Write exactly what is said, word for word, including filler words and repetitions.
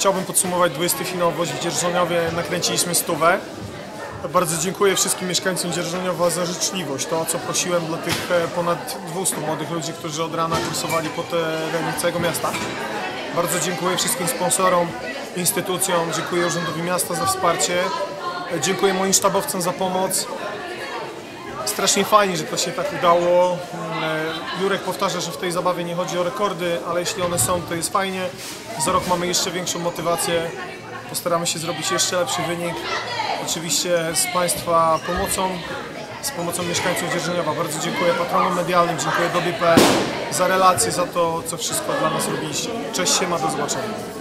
chciałbym podsumować dwudziesty finał w Dzierżoniowie. Nakręciliśmy stówę. Bardzo dziękuję wszystkim mieszkańcom Dzierżoniowa za życzliwość. To, o co prosiłem dla tych ponad dwustu młodych ludzi, którzy od rana kursowali po terenie całego miasta. Bardzo dziękuję wszystkim sponsorom, instytucjom, dziękuję Urzędowi Miasta za wsparcie, dziękuję moim sztabowcom za pomoc. Strasznie fajnie, że to się tak udało. Jurek powtarza, że w tej zabawie nie chodzi o rekordy, ale jeśli one są, to jest fajnie. Za rok mamy jeszcze większą motywację. Postaramy się zrobić jeszcze lepszy wynik. Oczywiście z Państwa pomocą, z pomocą mieszkańców Dzierżoniowa. Bardzo dziękuję patronom medialnym, dziękuję Dobie kropka pe el za relacje, za to, co wszystko dla nas robiliście. Cześć, siema, do zobaczenia.